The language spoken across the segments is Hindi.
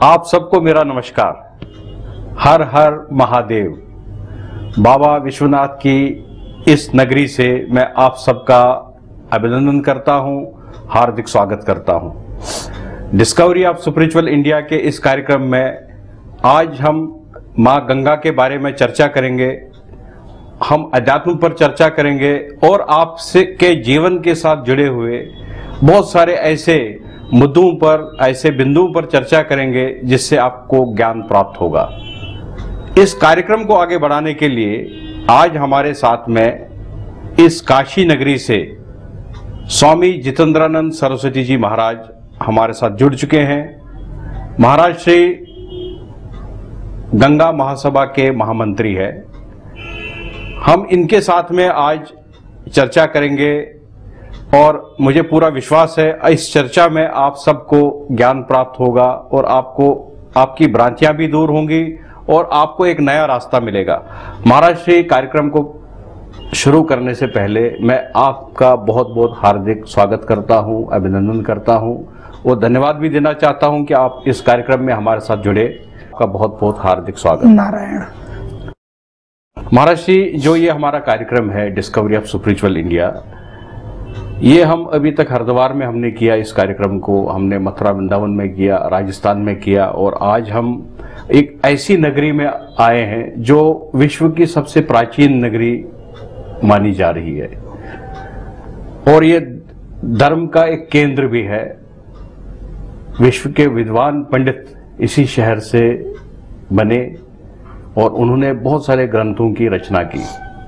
आप सबको मेरा नमस्कार। हर हर महादेव। बाबा विश्वनाथ की इस नगरी से मैं आप सबका अभिनंदन करता हूं, हार्दिक स्वागत करता हूं। डिस्कवरी ऑफ स्पिरिचुअल इंडिया के इस कार्यक्रम में आज हम मां गंगा के बारे में चर्चा करेंगे, हम अध्यात्म पर चर्चा करेंगे और आपसे के जीवन के साथ जुड़े हुए बहुत सारे ऐसे मुद्दों पर, ऐसे बिंदुओं पर चर्चा करेंगे जिससे आपको ज्ञान प्राप्त होगा। इस कार्यक्रम को आगे बढ़ाने के लिए आज हमारे साथ में इस काशी नगरी से स्वामी जितेंद्रानंद सरस्वती जी महाराज हमारे साथ जुड़ चुके हैं। महाराज श्री गंगा महासभा के महामंत्री है। हम इनके साथ में आज चर्चा करेंगे और मुझे पूरा विश्वास है इस चर्चा में आप सबको ज्ञान प्राप्त होगा और आपको आपकी भ्रांतियां भी दूर होंगी और आपको एक नया रास्ता मिलेगा। महाराज श्री, कार्यक्रम को शुरू करने से पहले मैं आपका बहुत बहुत हार्दिक स्वागत करता हूं, अभिनंदन करता हूं और धन्यवाद भी देना चाहता हूं कि आप इस कार्यक्रम में हमारे साथ जुड़े। आपका बहुत बहुत हार्दिक स्वागत। नारायण। महाराज श्री, जो ये हमारा कार्यक्रम है डिस्कवरी ऑफ स्पिरिचुअल इंडिया, ये हम अभी तक हरिद्वार में हमने किया। इस कार्यक्रम को हमने मथुरा वृंदावन में किया, राजस्थान में किया और आज हम एक ऐसी नगरी में आए हैं जो विश्व की सबसे प्राचीन नगरी मानी जा रही है और ये धर्म का एक केंद्र भी है। विश्व के विद्वान पंडित इसी शहर से बने और उन्होंने बहुत सारे ग्रंथों की रचना की।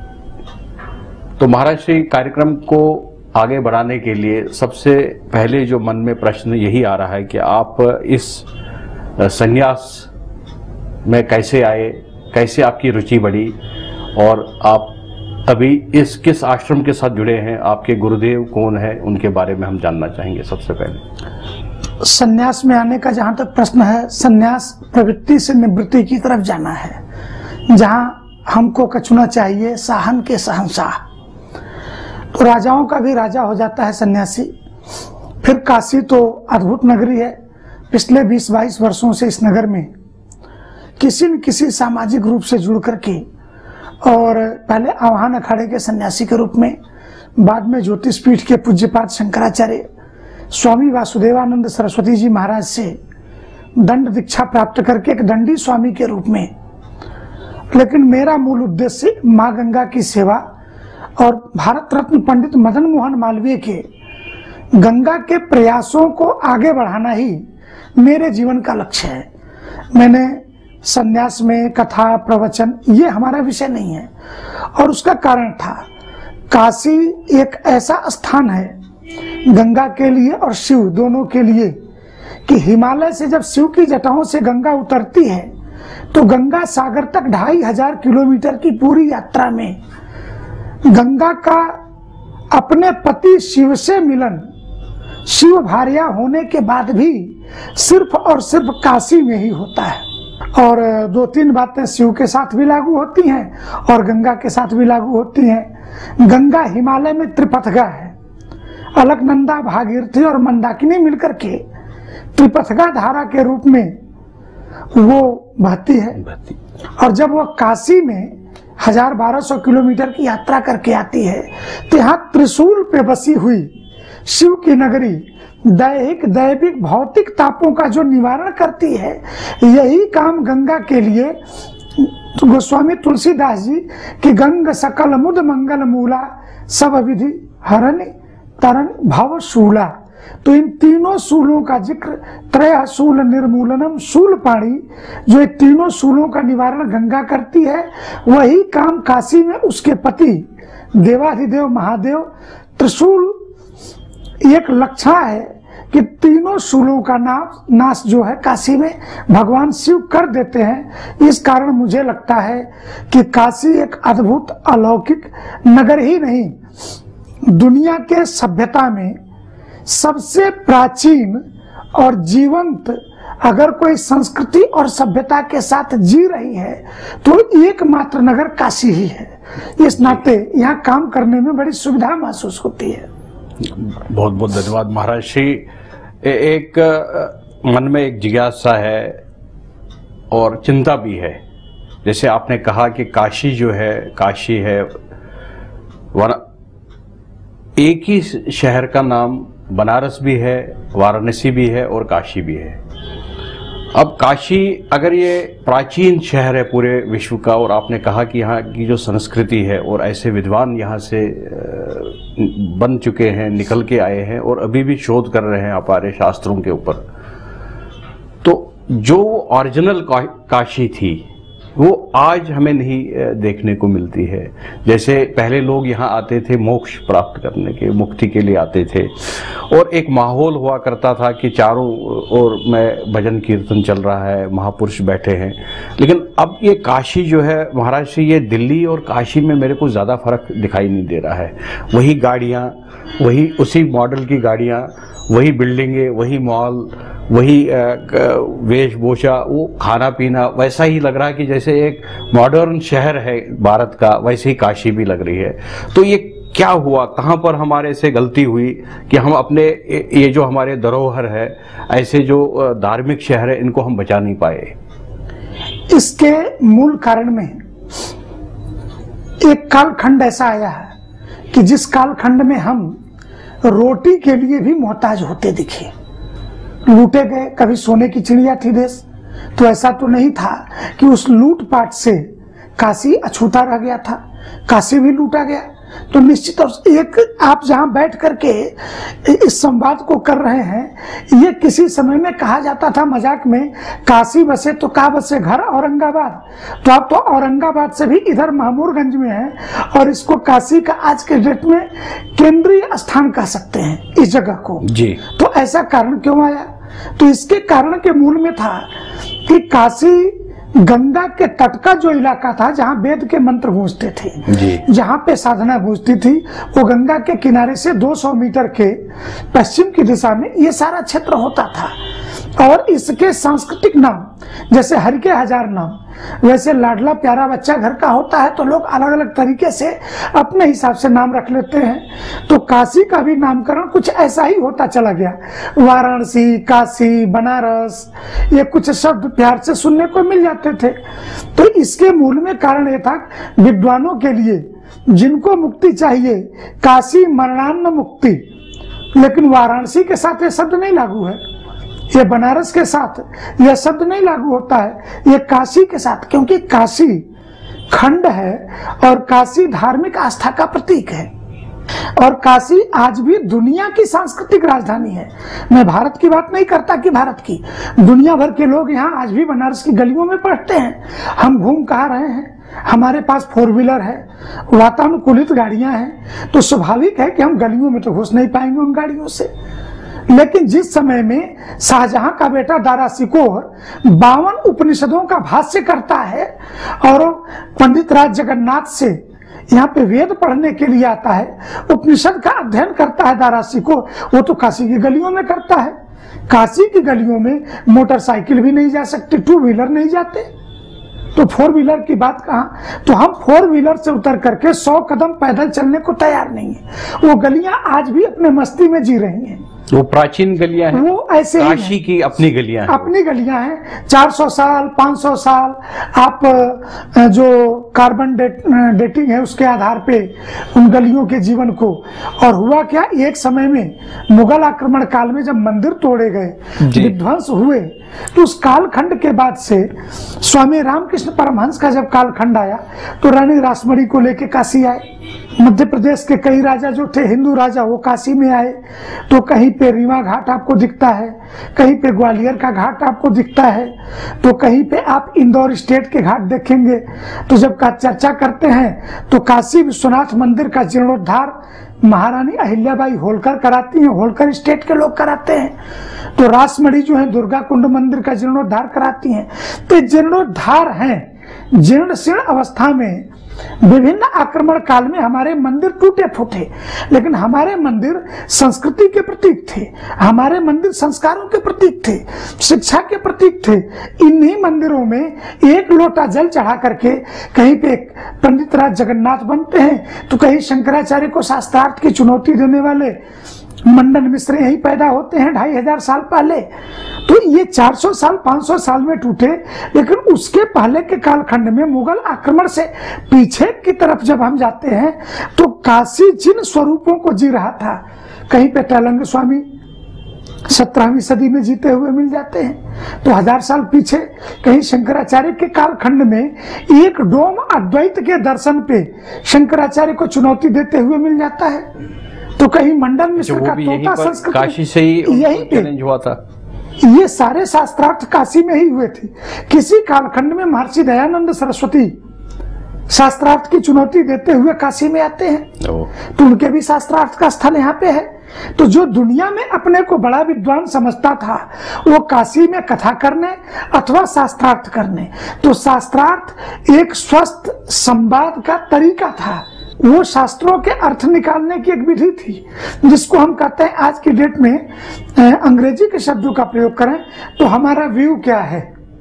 तो महाराज श्री, कार्यक्रम को आगे बढ़ाने के लिए सबसे पहले जो मन में प्रश्न यही आ रहा है कि आप इस संन्यास में कैसे आए, कैसे आपकी रुचि बढ़ी और आप अभी इस किस आश्रम के साथ जुड़े हैं, आपके गुरुदेव कौन है, उनके बारे में हम जानना चाहेंगे सबसे पहले। संन्यास में आने का जहां तक प्रश्न है, संन्यास प्रवृत्ति से निवृत्ति की तरफ जाना है, जहां हमको कछुना चाहिए साहन के शहंशाह। तो राजाओं का भी राजा हो जाता है सन्यासी। फिर काशी तो अद्भुत नगरी है। पिछले 20-22 वर्षों से इस नगर में किसी न किसी सामाजिक रूप से जुड़ करके, और पहले आवाहन अखाड़े के सन्यासी के रूप में, बाद में ज्योतिष पीठ के पूज्यपाद शंकराचार्य स्वामी वासुदेवानंद सरस्वती जी महाराज से दंड दीक्षा प्राप्त करके एक दंडी स्वामी के रूप में। लेकिन मेरा मूल उद्देश्य माँ गंगा की सेवा और भारत रत्न पंडित मदन मोहन मालवीय के गंगा के प्रयासों को आगे बढ़ाना ही मेरे जीवन का लक्ष्य है। मैंने संन्यास में कथा प्रवचन ये हमारा विषय नहीं है, और उसका कारण था काशी एक ऐसा स्थान है गंगा के लिए और शिव दोनों के लिए कि हिमालय से जब शिव की जटाओं से गंगा उतरती है तो गंगा सागर तक 2500 किलोमीटर की पूरी यात्रा में गंगा का अपने पति शिव से मिलन, शिव भार्या होने के बाद भी सिर्फ और सिर्फ काशी में ही होता है। और 2-3 बातें शिव के साथ भी लागू होती हैं और गंगा के साथ भी लागू होती हैं। गंगा हिमालय में त्रिपथगा है। अलकनंदा, भागीरथी और मंदाकिनी मिलकर के त्रिपथगा धारा के रूप में वो बहती है। और जब वो काशी में 1200 किलोमीटर की यात्रा करके आती है तो यहाँ त्रिशूल पे बसी हुई शिव की नगरी दैहिक दैविक भौतिक तापों का जो निवारण करती है, यही काम गंगा के लिए गोस्वामी तुलसीदास जी की गंग सकल मुद मंगल मूला सब विधि हरण तरन भव शूला। तो इन तीनों शूलों का जिक्र, त्रय शूल निर्मूलनम शूल पाणी, जो ये तीनों शूलों का निवारण गंगा करती है, वही काम काशी में उसके पति देवाधिदेव महादेव त्रिशूल एक लक्ष्य है कि तीनों शूलों का नाश जो है काशी में भगवान शिव कर देते हैं। इस कारण मुझे लगता है कि काशी एक अद्भुत अलौकिक नगर ही नहीं, दुनिया के सभ्यता में सबसे प्राचीन और जीवंत अगर कोई संस्कृति और सभ्यता के साथ जी रही है तो एकमात्र नगर काशी ही है। इस नाते यहाँ काम करने में बड़ी सुविधा महसूस होती है। बहुत बहुत धन्यवाद महाराज श्री। एक मन में एक जिज्ञासा है और चिंता भी है। जैसे आपने कहा कि काशी जो है, काशी है, एक ही शहर का नाम बनारस भी है, वाराणसी भी है और काशी भी है। अब काशी अगर ये प्राचीन शहर है पूरे विश्व का, और आपने कहा कि यहाँ की जो संस्कृति है और ऐसे विद्वान यहाँ से बन चुके हैं, निकल के आए हैं और अभी भी शोध कर रहे हैं हमारे शास्त्रों के ऊपर, तो जो ओरिजिनल काशी थी वो आज हमें नहीं देखने को मिलती है। जैसे पहले लोग यहाँ आते थे मोक्ष प्राप्त करने के, मुक्ति के लिए आते थे, और एक माहौल हुआ करता था कि चारों ओर में भजन कीर्तन चल रहा है, महापुरुष बैठे हैं। लेकिन अब ये काशी जो है महाराज, ये दिल्ली और काशी में मेरे को ज़्यादा फर्क दिखाई नहीं दे रहा है। वही गाड़ियाँ, वही उसी मॉडल की गाड़ियाँ, वही बिल्डिंगें, वही मॉल, वही वेशभूषा, वो खाना पीना वैसा ही लग रहा है कि जैसे एक मॉडर्न शहर है भारत का, वैसे ही काशी भी लग रही है। तो ये क्या हुआ, कहाँ पर हमारे से गलती हुई कि हम अपने ये जो हमारे धरोहर है, ऐसे जो धार्मिक शहर है, इनको हम बचा नहीं पाए? इसके मूल कारण में एक कालखंड ऐसा आया है कि जिस कालखंड में हम रोटी के लिए भी मोहताज होते दिखे, लूटे गए। कभी सोने की चिड़िया थी देश, तो ऐसा तो नहीं था कि उस लूटपाट से काशी अछूता रह गया था, काशी भी लूटा गया। तो निश्चित तौर से एक आप जहां बैठ करके इस संवाद को कर रहे हैं, ये किसी समय में कहा जाता था मजाक में, काशी बसे तो का बसे घर औरंगाबाद। तो आप तो औरंगाबाद से भी इधर महमूरगंज में है, और इसको काशी का आज के डेट में केंद्रीय स्थान कह सकते हैं इस जगह को जी। तो ऐसा कारण क्यों आया? तो इसके कारण के मूल में था कि काशी गंगा के तट का जो इलाका था, जहां वेद के मंत्र गूंजते थे, जहां पे साधना गूंजती थी, वो गंगा के किनारे से 200 मीटर के पश्चिम की दिशा में ये सारा क्षेत्र होता था। और इसके सांस्कृतिक नाम, जैसे हरि के हजार नाम, वैसे लाडला प्यारा बच्चा घर का होता है, तो लोग अलग अलग तरीके से अपने हिसाब से नाम रख लेते हैं। तो काशी का भी नामकरण कुछ ऐसा ही होता चला गया। वाराणसी, काशी, बनारस, ये कुछ शब्द प्यार से सुनने को मिल जाते थे। तो इसके मूल में कारण ये था, विद्वानों के लिए जिनको मुक्ति चाहिए, काशी मरणान्न मुक्ति, लेकिन वाराणसी के साथ ये शब्द नहीं लागू है, ये बनारस के साथ यह शब्द नहीं लागू होता है, ये काशी के साथ, क्योंकि काशी खंड है और काशी धार्मिक आस्था का प्रतीक है। और काशी आज भी दुनिया की सांस्कृतिक राजधानी है। मैं भारत की बात नहीं करता कि भारत की, दुनिया भर के लोग यहाँ आज भी बनारस की गलियों में पढ़ते हैं। हम घूम कहाँ रहे हैं, हमारे पास 4 व्हीलर है, वातानुकूलित गाड़ियां हैं, तो स्वाभाविक है कि हम गलियों में तो घुस नहीं पाएंगे उन गाड़ियों से। लेकिन जिस समय में शाहजहां का बेटा दारा शिकोह 52 उपनिषदों का भाष्य करता है और पंडित राज जगन्नाथ से यहाँ पे वेद पढ़ने के लिए आता है, उपनिषद का अध्ययन करता है दारा शिकोह, वो तो काशी की गलियों में करता है। काशी की गलियों में मोटरसाइकिल भी नहीं जा सकती, 2 व्हीलर नहीं जाते, तो 4 व्हीलर की बात कहाँ। तो हम 4 व्हीलर से उतर करके 100 कदम पैदल चलने को तैयार नहीं है। वो गलियां आज भी अपने मस्ती में जी रही हैं। वो प्राचीन गलियां हैं, वो ऐसे काशी की अपनी गलियां हैं, अपनी गलियां हैं। 400 साल 500 साल आप जो कार्बन डेटिंग है उसके आधार पे उन गलियों के जीवन को। और हुआ क्या, एक समय में मुगल आक्रमण काल में जब मंदिर तोड़े गए, विध्वंस हुए, तो उस कालखंड के बाद से स्वामी रामकृष्ण परमहंस का जब कालखंड आया तो रानी रासमणी को लेके काशी आए। मध्य प्रदेश के कई राजा जो थे हिंदू राजा, वो काशी में आए। तो कहीं पे रीवा घाट आपको दिखता है, कहीं पे ग्वालियर का घाट आपको दिखता है, तो कहीं पे आप इंदौर स्टेट के घाट देखेंगे। तो जब का चर्चा करते हैं तो काशी विश्वनाथ मंदिर का जीर्णोद्धार महारानी अहिल्याबाई होलकर कराती हैं, होलकर स्टेट के लोग कराते हैं। तो रासमणी जो है दुर्गा कुंड मंदिर का जीर्णोद्धार कराती हैं। तो जीर्णोद्धार हैं, जीर्ण शीर्ण अवस्था में विभिन्न आक्रमण काल में हमारे मंदिर टूटे फूटे, लेकिन हमारे मंदिर संस्कृति के प्रतीक थे, हमारे मंदिर संस्कारों के प्रतीक थे, शिक्षा के प्रतीक थे। इन्हीं मंदिरों में एक लोटा जल चढ़ा करके कहीं पे पंडित राज जगन्नाथ बनते हैं, तो कहीं शंकराचार्य को शास्त्रार्थ की चुनौती देने वाले मंडन मिश्र यही पैदा होते हैं 2500 साल पहले। तो ये 400 साल 500 साल में टूटे, लेकिन उसके पहले के कालखंड में मुगल आक्रमण से पीछे की तरफ जब हम जाते हैं तो काशी जिन स्वरूपों को जी रहा था, कहीं पे तैलंग स्वामी 17वीं सदी में जीते हुए मिल जाते हैं, तो 1000 साल पीछे कहीं शंकराचार्य के कालखंड में एक डोम अद्वैत के दर्शन पे शंकराचार्य को चुनौती देते हुए मिल जाता है, तो कहीं मंडन मिश्र का तोता संस्कृत काशी से ही यही चैलेंज हुआ था। ये सारे शास्त्रार्थ काशी में ही हुए थे। किसी कालखंड में महर्षि दयानंद सरस्वती शास्त्रार्थ की चुनौती देते हुए काशी में आते हैं, तो उनके भी शास्त्रार्थ का स्थल यहाँ पे है। तो जो दुनिया में अपने को बड़ा विद्वान समझता था वो काशी में कथा करने अथवा शास्त्रार्थ करने, तो शास्त्रार्थ एक स्वस्थ संवाद का तरीका था, वो शास्त्रों के अर्थ निकालने की एक विधि थी, जिसको हम कहते हैं आज की डेट में अंग्रेजी के शब्दों का प्रयोग करें तो हमारा व्यू क्या है,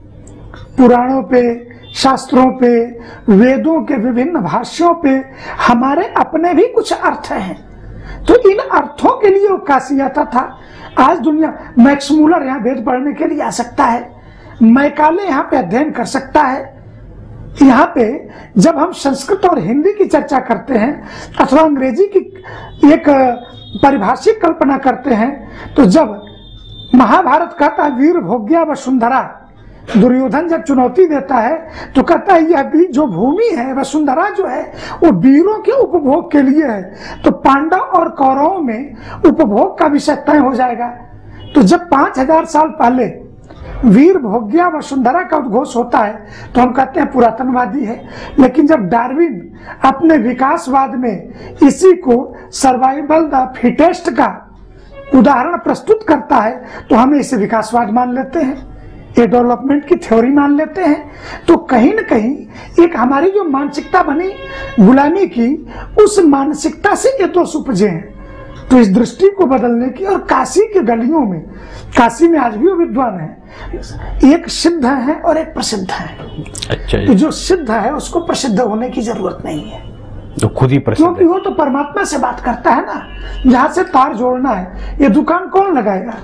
पुराणों पे, शास्त्रों पे, वेदों के विभिन्न भाष्यों पे हमारे अपने भी कुछ अर्थ हैं, तो इन अर्थों के लिए वो काशी आता था। आज दुनिया, मैक्स मूलर यहाँ वेद पढ़ने के लिए आ सकता है, मैकाले यहाँ पे अध्ययन कर सकता है। यहाँ पे जब हम संस्कृत और हिंदी की चर्चा करते हैं अथवा अंग्रेजी की एक परिभाषिक कल्पना करते हैं, तो जब महाभारत कहता है वीर भोग्या वसुंधरा, दुर्योधन जब चुनौती देता है तो कहता है यह भी जो भूमि है वसुंधरा जो है वो वीरों के उपभोग के लिए है, तो पांडव और कौरवों में उपभोग का विषय तय हो जाएगा। तो जब 5000 साल पहले वीर भोग्या वसुंधरा का उद्घोष होता है तो हम कहते हैं पुरातनवादी है, लेकिन जब डार्विन अपने विकासवाद में इसी को सर्वाइवल द फिटेस्ट का उदाहरण प्रस्तुत करता है तो हम इसे विकासवाद मान लेते हैं, ये डेवलपमेंट की थ्योरी मान लेते हैं। तो कहीं न कहीं एक हमारी जो मानसिकता बनी गुलामी की, उस मानसिकता से ये दोष उपजे हैं। तो इस दृष्टि को बदलने की, और काशी के गलियों में, काशी में आज भी वो विद्वान है, एक सिद्ध है और एक प्रसिद्ध है। अच्छा, तो जो सिद्ध है उसको प्रसिद्ध होने की जरूरत नहीं है, तो खुद ही प्रसिद्ध, क्योंकि वो तो परमात्मा से बात करता है ना, जहां से तार जोड़ना है। ये दुकान कौन लगाएगा?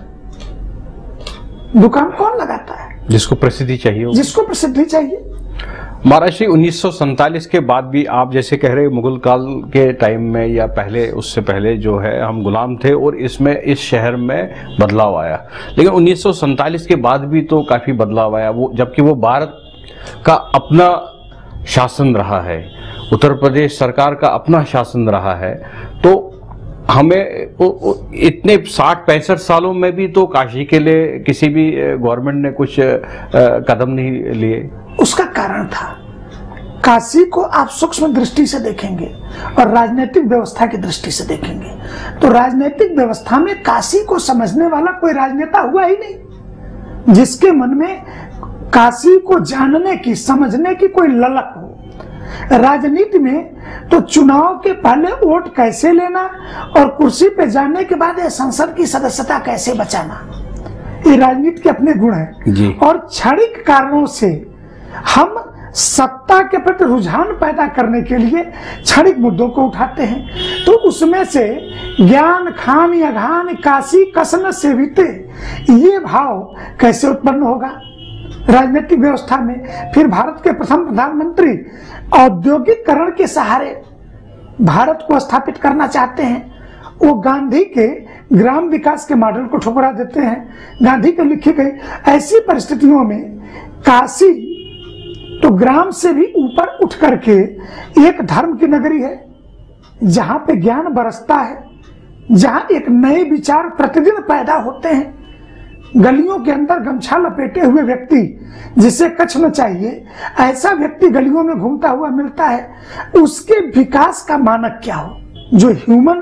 दुकान कौन लगाता है? जिसको प्रसिद्धि चाहिए, जिसको प्रसिद्धि चाहिए। महाराज जी 1947 के बाद भी आप जैसे कह रहे मुगल काल के टाइम में या पहले, उससे पहले जो है हम गुलाम थे और इसमें इस शहर में बदलाव आया, लेकिन 1947 के बाद भी तो काफी बदलाव आया, वो जबकि वो भारत का अपना शासन रहा है, उत्तर प्रदेश सरकार का अपना शासन रहा है, तो हमें इतने 60-65 सालों में भी तो काशी के लिए किसी भी गवर्नमेंट ने कुछ कदम नहीं लिए। उसका कारण था, काशी को आप सूक्ष्म दृष्टि से देखेंगे और राजनीतिक व्यवस्था की दृष्टि से देखेंगे तो राजनीतिक व्यवस्था में काशी को समझने वाला कोई राजनेता हुआ ही नहीं, जिसके मन में काशी को जानने की, समझने की कोई ललक हो। राजनीति में तो चुनाव के पहले वोट कैसे लेना और कुर्सी पे जाने के बाद संसद की सदस्यता कैसे बचाना, ये राजनीति के अपने गुण हैं। और क्षणिक कारणों से हम सत्ता के प्रति रुझान पैदा करने के लिए क्षणिक मुद्दों को उठाते हैं, तो उसमें से ज्ञान खान अघान काशी कसन सेविते, ये भाव कैसे उत्पन्न होगा राजनीतिक व्यवस्था में। फिर भारत के प्रथम प्रधानमंत्री औद्योगिकरण के सहारे भारत को स्थापित करना चाहते हैं, वो गांधी के ग्राम विकास के मॉडल को ठुकरा देते हैं, गांधी के लिखी गई। ऐसी परिस्थितियों में काशी तो ग्राम से भी ऊपर उठ करके एक धर्म की नगरी है, जहां पे ज्ञान बरसता है, जहां एक नए विचार प्रतिदिन पैदा होते हैं। गलियों के अंदर गमछा लपेटे हुए व्यक्ति जिसे कच्छ न चाहिए, ऐसा व्यक्ति गलियों में घूमता हुआ मिलता है, उसके विकास का मानक क्या हो, जो ह्यूमन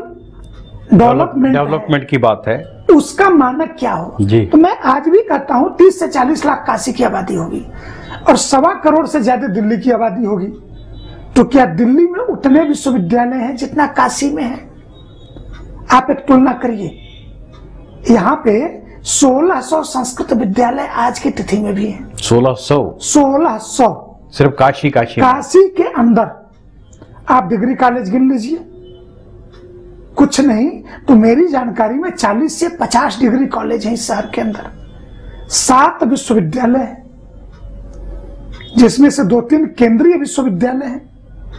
डेवलपमेंट की बात है, उसका मानक क्या हो। जी। तो मैं आज भी कहता हूं 30 से 40 लाख काशी की आबादी होगी और 1.25 करोड़ से ज्यादा दिल्ली की आबादी होगी, तो क्या दिल्ली में उतने विश्वविद्यालय हैं जितना काशी में है? आप एक तुलना करिए, यहाँ पे 1600 संस्कृत विद्यालय आज की तिथि में भी हैं। 1600 सिर्फ काशी के अंदर। आप डिग्री कॉलेज गिन लीजिए, कुछ नहीं तो मेरी जानकारी में 40 से 50 डिग्री कॉलेज हैं इस शहर के अंदर। 7 विश्वविद्यालय हैं, जिसमें से 2-3 केंद्रीय विश्वविद्यालय हैं।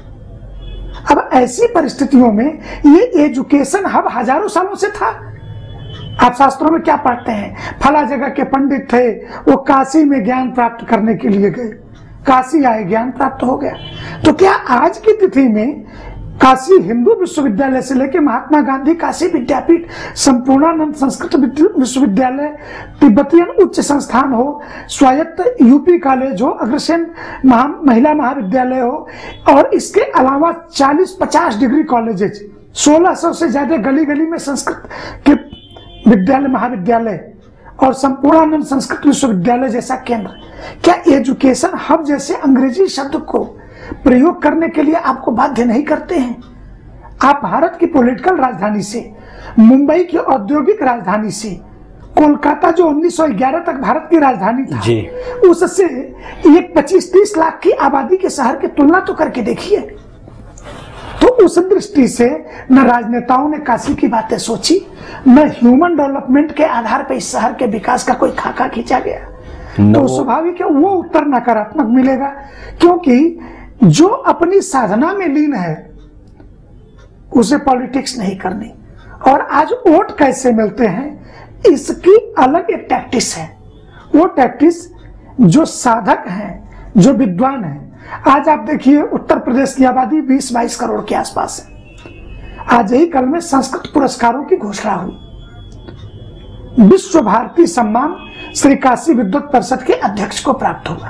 अब ऐसी परिस्थितियों में ये एजुकेशन हब हजारों सालों से था। आप शास्त्रों में क्या पढ़ते हैं, फला जगह के पंडित थे, वो काशी में ज्ञान प्राप्त करने के लिए गए, काशी आए, ज्ञान प्राप्त हो गया। तो क्या आज की तिथि में काशी हिंदू विश्वविद्यालय से लेकर महात्मा गांधी काशी विद्यापीठ, संपूर्णानंद संस्कृत विश्वविद्यालय, तिब्बतियन उच्च संस्थान हो, स्वायत्त यूपी कॉलेज हो, अग्रसेन महिला महाविद्यालय हो, और इसके अलावा 40-50 डिग्री कॉलेजेस, 1600 से ज्यादा गली गली में संस्कृत के विद्यालय महाविद्यालय और संपूर्णानंद संस्कृत विश्वविद्यालय जैसा केंद्र, क्या एजुकेशन हब जैसे अंग्रेजी शब्द को प्रयोग करने के लिए आपको बाध्य नहीं करते हैं? आप भारत की पॉलिटिकल राजधानी से, मुंबई की औद्योगिक राजधानी से, कोलकाता जो 1911 तक भारत की राजधानी था, उससे एक 25-30 लाख की आबादी के शहर की तुलना तो करके देखिए। तो उस दृष्टि से न राजनेताओं ने काशी की बातें सोची, न ह्यूमन डेवलपमेंट के आधार पर इस शहर के विकास का कोई खाका खींचा गया। तो स्वाभाविक है वो उत्तर नकारात्मक मिलेगा, क्योंकि जो अपनी साधना में लीन है उसे पॉलिटिक्स नहीं करनी। और आज वोट कैसे मिलते हैं, इसकी अलग एक टैक्टिस है। वो टैक्टिस जो साधक हैं, जो विद्वान हैं, आज आप देखिए उत्तर प्रदेश की आबादी 20-22 करोड़ के आसपास है। आज ही कल में संस्कृत पुरस्कारों की घोषणा हुई। विश्व भारती सम्मान श्री काशी विद्वत परिषद के अध्यक्ष को प्राप्त होगा।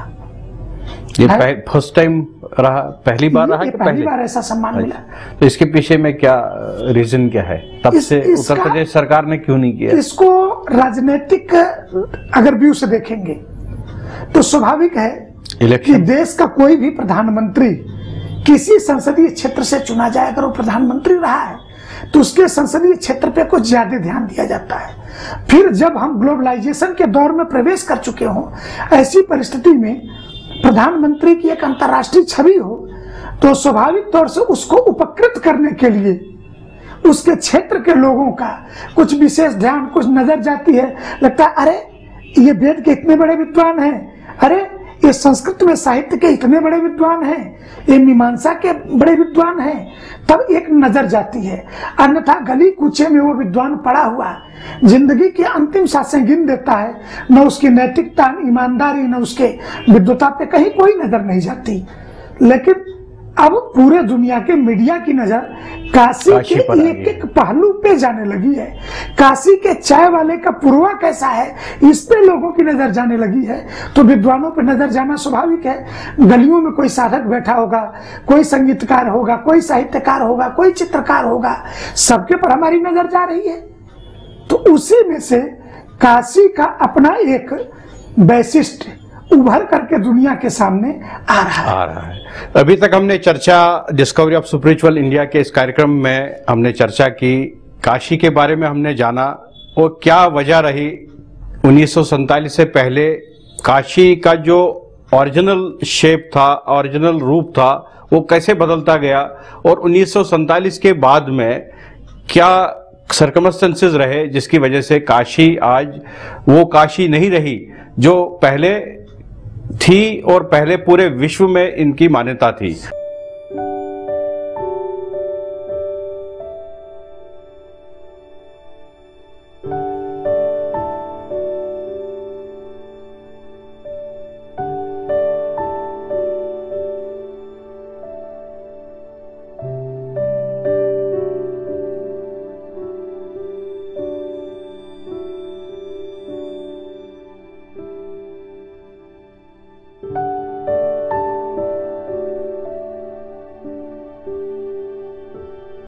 ये फर्स्ट टाइम रहा, पहली बार रहा कि पहली बार ऐसा सम्मान मिला? तो इसके पीछे में क्या रीजन क्या है? तब से उत्तर प्रदेश सरकार ने क्यों नहीं किया इसको? राजनीतिक अगर व्यू से देखेंगे तो स्वाभाविक है कि देश का कोई भी प्रधानमंत्री किसी संसदीय क्षेत्र से चुना जाए, अगर वो प्रधानमंत्री रहा है तो उसके संसदीय क्षेत्र पे कुछ ज्यादा ध्यान दिया जाता है। फिर जब हम ग्लोबलाइजेशन के दौर में प्रवेश कर चुके हों, ऐसी परिस्थिति में प्रधानमंत्री की एक अंतर्राष्ट्रीय छवि हो, तो स्वाभाविक तौर से उसको उपकृत करने के लिए उसके क्षेत्र के लोगों का कुछ विशेष ध्यान, कुछ नजर जाती है। लगता है अरे ये वेद के इतने बड़े विद्वान हैं, अरे ये संस्कृत में साहित्य के इतने बड़े विद्वान हैं, ये मीमांसा के बड़े विद्वान हैं, तब एक नजर जाती है। अन्यथा गली कूचे में वो विद्वान पड़ा हुआ जिंदगी की अंतिम सांसें गिन देता है, न उसकी नैतिकता, ईमानदारी, न उसके विद्वता पे कहीं कोई नजर नहीं जाती। लेकिन अब पूरे दुनिया के मीडिया की नजर काशी के एक एक पहलू पे जाने लगी है। काशी के चाय वाले का पुरवा कैसा है, इस पे लोगों की नजर जाने लगी है। तो विद्वानों पे नजर जाना स्वाभाविक है। गलियों में कोई साधक बैठा होगा, कोई संगीतकार होगा, कोई साहित्यकार होगा, कोई चित्रकार होगा, सबके पर हमारी नजर जा रही है। तो उसी में से काशी का अपना एक वैशिष्ट्य उभर करके दुनिया के सामने आ रहा है। अभी तक हमने चर्चा डिस्कवरी ऑफ स्पिरिचुअल इंडिया के इस कार्यक्रम में हमने चर्चा की, काशी के बारे में हमने जाना और क्या वजह रही 1947 से पहले काशी का जो ओरिजिनल शेप था, ओरिजिनल रूप था, वो कैसे बदलता गया, और 1947 के बाद में क्या सर्कमस्टेंसेस रहे जिसकी वजह से काशी आज वो काशी नहीं रही जो पहले थी और पहले पूरे विश्व में इनकी मान्यता थी।